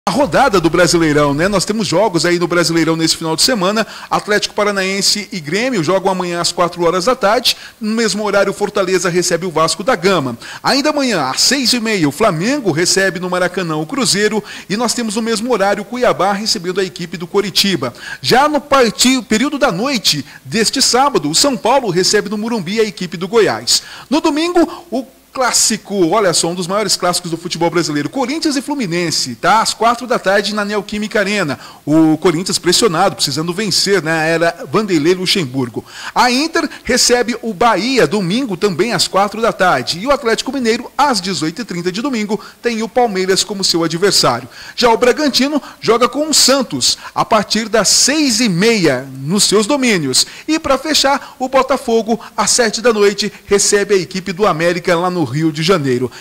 A rodada do Brasileirão, né? Nós temos jogos aí no Brasileirão nesse final de semana. Atlético Paranaense e Grêmio jogam amanhã às 4 horas da tarde. No mesmo horário, Fortaleza recebe o Vasco da Gama. Ainda amanhã, às 6h30, o Flamengo recebe no Maracanã o Cruzeiro. E nós temos no mesmo horário o Cuiabá recebendo a equipe do Coritiba. Já no período da noite deste sábado, o São Paulo recebe no Morumbi a equipe do Goiás. No domingo, o clássico, olha só, um dos maiores clássicos do futebol brasileiro, Corinthians e Fluminense, tá? Às 4 da tarde na Neoquímica Arena. O Corinthians pressionado, precisando vencer, né? Era Vanderlei Luxemburgo. A Inter recebe o Bahia, domingo também às 4 da tarde. E o Atlético Mineiro, às 18h30 de domingo, tem o Palmeiras como seu adversário. Já o Bragantino joga com o Santos, a partir das 6h30, nos seus domínios. E para fechar, o Botafogo, às 7 da noite, recebe a equipe do América lá no Rio de Janeiro.